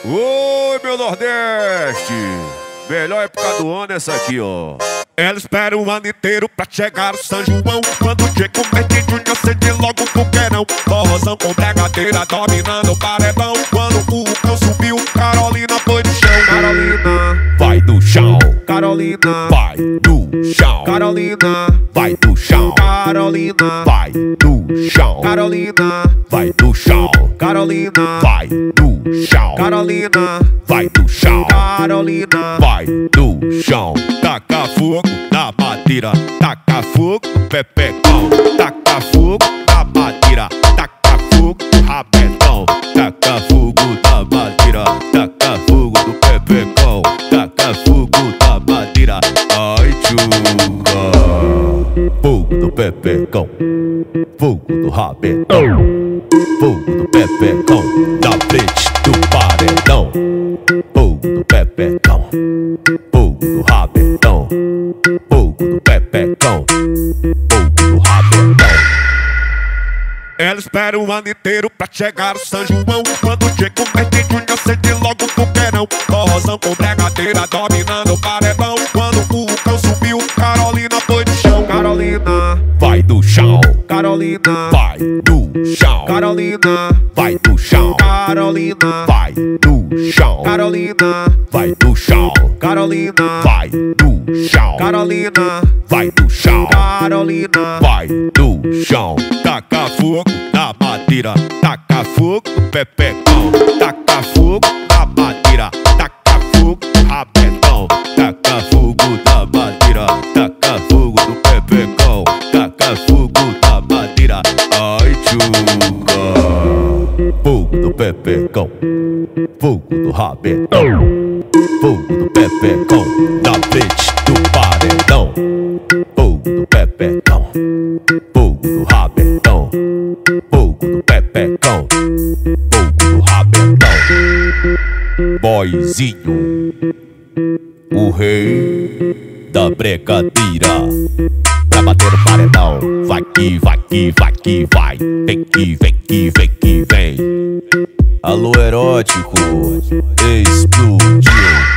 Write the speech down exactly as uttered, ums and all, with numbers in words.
Oi, meu Nordeste! Melhor época do ano é essa aqui, ó. Ela espera o ano inteiro pra chegar o São João. Quando chega o mês de junho, acende logo o fogueirão. Forrozão com bregadeira dominando o paredão. Quando o vulcão subiu, Carolina foi no chão. Carolina vai do chão. Carolina vai do chão. Carolina vai do chão. Carolina vai do chão. Carolina vai do chão. Carolina vai do chão. Carolina vai do chão. Carolina vai do chão. Taca fogo na madeira, taca fogo no pepecão. Taca fogo na madeira, taca fogo no rabetão. Taca fogo na madeira, taca fogo no pepecão. Taca fogo na madeira, ai tchuga. Fogo no pepecão, fogo no rabetão. Fogo no pepecão, na frente do paredão. Fogo no pepecão, fogo no rabetão. Fogo no pepecão, fogo no rabetão. Ela espera o ano inteiro pra chegar o São João. Quando chega o mês de junho, acende logo o fogueirão. Forrozão com bregadeira dominando o paredão. Quando o vulcão subiu, Carolina foi no chão. Carolina vai do chão. Carolina vai do chão. Carolina vai do chão. Carolina vai do chão. Carolina vai do chão. Carolina vai do chão. Carolina vai do chão. Carolina vai do chão. Taca fogo na madeira, taca fogo no pepecão. Taca fogo na madeira, taca fogo no rabetão. Taca fogo na madeira, taca fogo no pepecão. Taca fogo na madeira, ai tchuga. Fogo no pepecão, fogo no rabetão. Fogo no pepecão, na frente do paredão. Fogo no pepecão, fogo no rabetão. Fogo no pepecão, fogo no rabetão. Boizinho, o rei da bregadeira, pra bater no paredão. Vai que vai que vai que vai. Vem que vem que vem que vem. Alô erótico, explodiu.